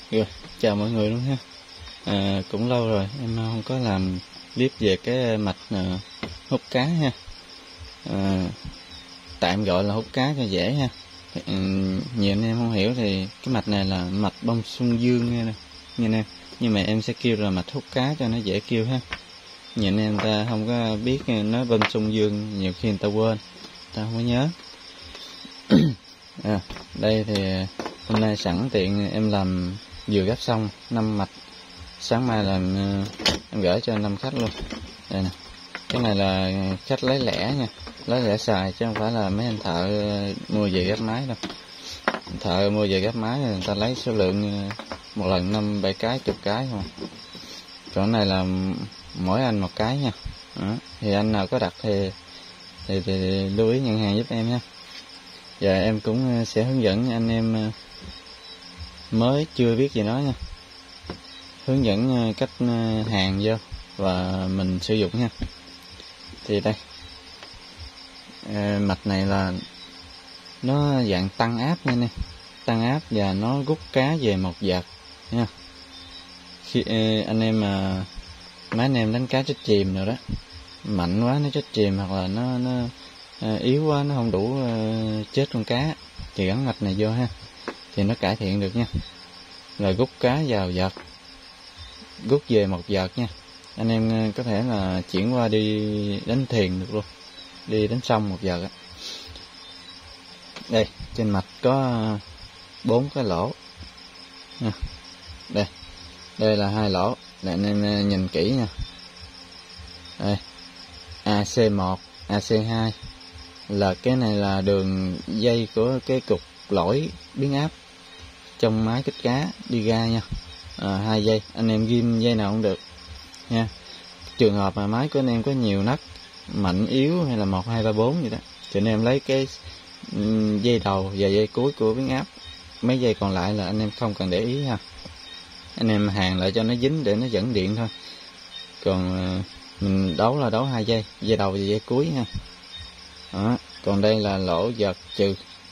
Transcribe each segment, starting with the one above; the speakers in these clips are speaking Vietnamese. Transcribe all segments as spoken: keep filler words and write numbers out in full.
Rồi, chào mọi người luôn ha. À, cũng lâu rồi em không có làm clip về cái mạch uh, hút cá ha. À, tạm gọi là hút cá cho dễ ha. Ừ, nhiều anh em không hiểu thì cái mạch này là mạch bông xuân dương nghe nè, nghe nè. Nhưng mà em sẽ kêu là mạch hút cá cho nó dễ kêu ha. Nhiều anh em ta không có biết nói bông xuân dương, nhiều khi người ta quên, ta không có nhớ. À, đây thì hôm nay sẵn tiện em làm vừa gấp xong năm mạch, sáng mai làm em gửi cho năm khách luôn. Đây nè, cái này là khách lấy lẻ nha, lấy lẻ xài chứ không phải là mấy anh thợ mua về gấp máy đâu. Thợ mua về gấp máy người ta lấy số lượng một lần năm bảy cái, chục cái không. Còn này là mỗi anh một cái nha. Đó. Thì anh nào có đặt thì thì, thì lưu ý nhận hàng giúp em nha. Giờ em cũng sẽ hướng dẫn anh em mới chưa biết gì đó nha, hướng dẫn cách hàng vô và mình sử dụng nha. Thì đây, mạch này là nó dạng tăng áp nha nè, tăng áp và nó rút cá về một vợt nha. Khi anh em mà mấy anh em đánh cá chết chìm rồi đó, mạnh quá nó chết chìm hoặc là nó nó yếu quá nó không đủ chết con cá thì gắn mạch này vô ha, thì nó cải thiện được nha. Rồi rút cá vào vợt, rút về một vợt nha. Anh em có thể là chuyển qua đi đánh thuyền được luôn, đi đánh sông một vợt á. Đây, trên mạch có bốn cái lỗ nha. Đây, đây là hai lỗ, để anh em nhìn kỹ nha. Đây, A C một, A C hai là cái này là đường dây của cái cục lỗi biến áp trong máy kích cá đi ra nha. À, hai dây, anh em ghim dây nào cũng được nha. Trường hợp mà máy của anh em có nhiều nấc mạnh yếu hay là một hai ba bốn gì đó thì anh em lấy cái dây đầu và dây cuối của biến áp, mấy dây còn lại là anh em không cần để ý ha. Anh em hàn lại cho nó dính để nó dẫn điện thôi. Còn mình đấu là đấu hai dây, dây đầu và dây cuối ha. Đó. Còn đây là lỗ vợt trừ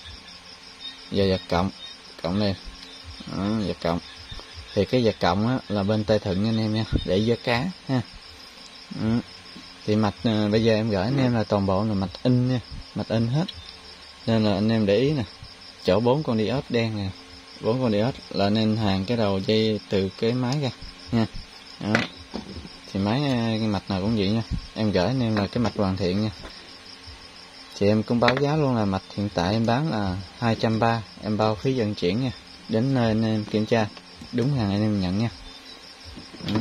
và vợt cộng, cộng đây. Đó, vợt cộng. Thì cái vợt cộng á, là bên tay thuận anh em nha, để vớt cá ha. Đó. Thì mạch à, bây giờ em gửi anh em là toàn bộ là mạch in nha, mạch in hết. Nên là anh em để ý nè, chỗ bốn con diode đen nè, bốn con diode là anh em hàn cái đầu dây từ cái máy ra nha. Đó. Thì máy cái mạch nào cũng vậy nha. Em gửi anh em là cái mạch hoàn thiện nha. Thì em cũng báo giá luôn là mạch hiện tại em bán là hai trăm ba mươi, em bao phí vận chuyển nha. Đến nơi anh em kiểm tra đúng hàng anh em nhận nha. Đó.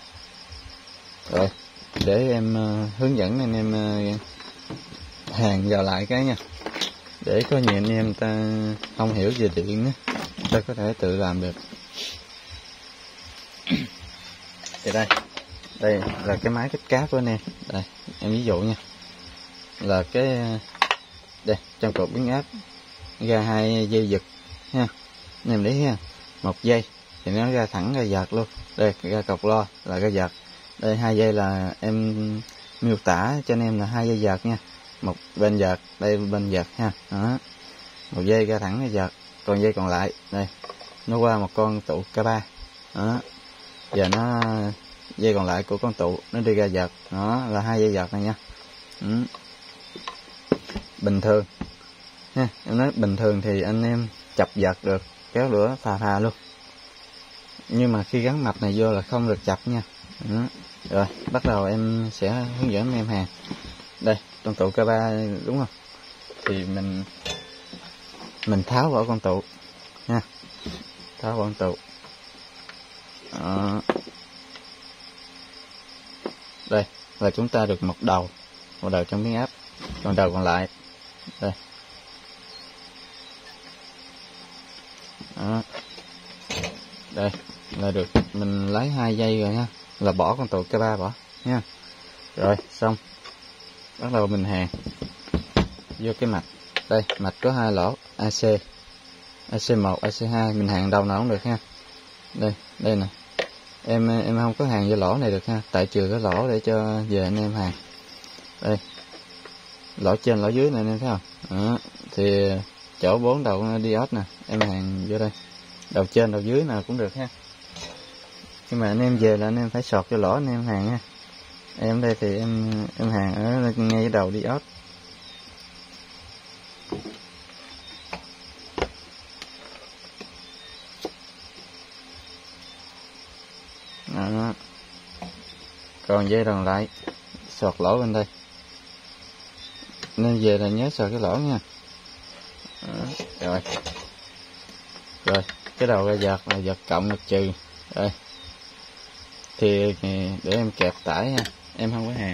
Rồi, để em uh, hướng dẫn anh em uh, hàng vào lại cái nha. Để có nhiều anh em ta không hiểu về điện á, ta có thể tự làm được. Thì đây, đây là cái máy kích cá của anh em. Đây, em ví dụ nha. Là cái đây, trong cột biến áp ra hai dây giật ha. Anh em để ha. Một dây thì nó ra thẳng ra vợt luôn. Đây, ra cọc lo là ra vợt. Đây hai dây là em miêu tả cho anh em là hai dây vợt nha. Một bên vợt, đây bên vợt ha. Đó. Một dây ra thẳng ra vợt, còn dây còn lại đây nó qua một con tụ K ba. Đó. Giờ nó dây còn lại của con tụ nó đi ra vợt. Đó là hai dây vợt này nha. Ừ. Bình thường ha, em nói bình thường thì anh em chập vợt được, kéo lửa phà phà luôn. Nhưng mà khi gắn mạch này vô là không được chập nha. Đó. Rồi bắt đầu em sẽ hướng dẫn em hàng. Đây con tụ K ba đúng không, thì mình mình tháo bỏ con tụ nha, tháo bỏ con tụ. Đó. Đây là chúng ta được một đầu, một đầu trong biến áp, còn đầu còn lại đây. Đó. Đây là được, mình lấy hai dây rồi nha, là bỏ con tụ K ba bỏ nha. Rồi xong bắt đầu mình hàn vô cái mạch. Đây mạch có hai lỗ A C, A C một, A C hai, mình hàn đầu nào cũng được ha. Đây đây nè, em em không có hàn vô lỗ này được ha, tại trừ cái lỗ để cho về anh em hàn. Đây lỗ trên lỗ dưới này anh em thấy không. Đó. Thì chỗ bốn đầu diode nè em hàn vô đây đầu trên đầu dưới nào cũng được ha. Nhưng mà anh em về là anh em phải sọt cho lỗ anh em hàng ha. Em đây thì em em hàng ở ngay đầu đi ốp. Đó. Còn dây còn lại sọt lỗ bên đây, nên về là nhớ sọt cái lỗ nha. Đó. Rồi rồi cái đầu ra giật là giật cộng giật trừ. Đây thì để em kẹp tải ha, em không có hàng.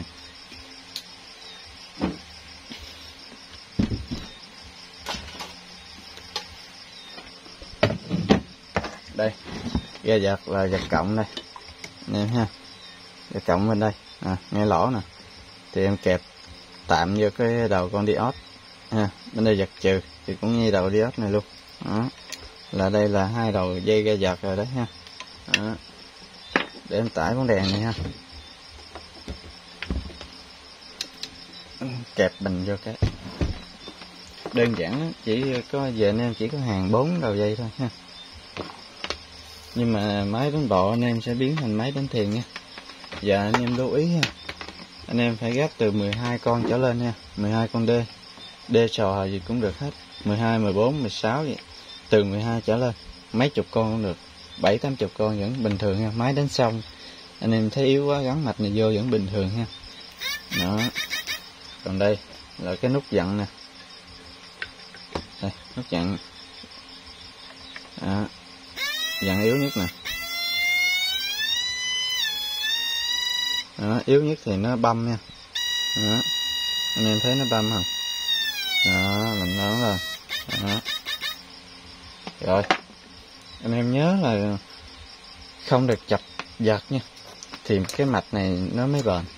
Đây ra giật là giật cộng đây nè ha, giật cộng bên đây à, ngay lỗ nè, thì em kẹp tạm vô cái đầu con diode ha, bên đây giật trừ thì cũng như đầu diode này luôn. Đó là đây là hai đầu dây ga giật rồi đấy ha. Đó. Để em tải con đèn này ha, kẹp bình vô cái đơn giản, chỉ có về anh em chỉ có hàng bốn đầu dây thôi ha. Nhưng mà máy đánh bộ anh em sẽ biến thành máy đánh thiền nha. Và anh em lưu ý ha, anh em phải gắp từ mười hai con trở lên nha, mười hai con D, D sò gì cũng được hết, mười hai, mười bốn, mười sáu vậy. Từ mười hai trở lên, mấy chục con cũng được, bảy tám chục con vẫn bình thường ha. Máy đánh xong anh em thấy yếu quá gắn mạch này vô vẫn bình thường ha. Đó. Còn đây là cái nút dặn nè, đây nút dặn. Đó. Dặn yếu nhất nè. Đó, yếu nhất thì nó băm nha. Đó. Anh em thấy nó băm không? Đó, mình nói là đó. Rồi anh em nhớ là không được chập giật nha, thì cái mạch này nó mới bền.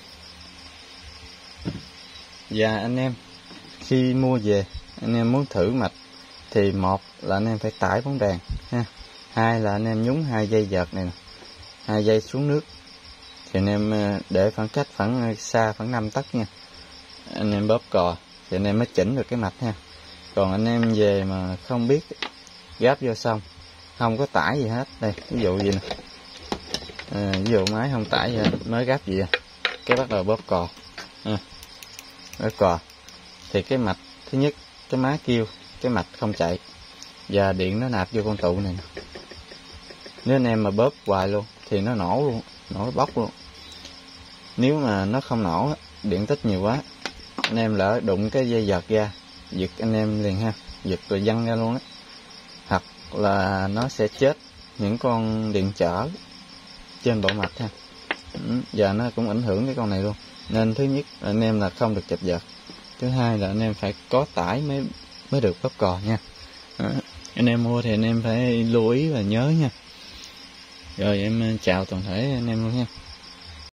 Và anh em khi mua về anh em muốn thử mạch thì một là anh em phải tải bóng đèn ha, hai là anh em nhúng hai dây giật này nè, hai dây xuống nước thì anh em để khoảng cách khoảng xa khoảng năm tấc nha, anh em bóp cò thì anh em mới chỉnh được cái mạch ha. Còn anh em về mà không biết gáp vô xong không có tải gì hết, đây ví dụ gì nè, à, ví dụ máy không tải gì hết, mới gáp gì à, cái bắt đầu bóp cò à, bóp cò thì cái mạch thứ nhất cái máy kêu cái mạch không chạy và điện nó nạp vô con tụ này nè. Nếu anh em mà bóp hoài luôn thì nó nổ luôn, nổ bốc luôn. Nếu mà nó không nổ điện tích nhiều quá, anh em lỡ đụng cái dây giật ra giật anh em liền ha, giật rồi văng ra luôn đó, hoặc là nó sẽ chết những con điện trở trên bộ mạch ha. Và nó cũng ảnh hưởng cái con này luôn. Nên thứ nhất anh em là không được chập giật, thứ hai là anh em phải có tải mới mới được bóp cò nha. Đó. Anh em mua thì anh em phải lưu ý và nhớ nha. Rồi em chào toàn thể anh em luôn nha.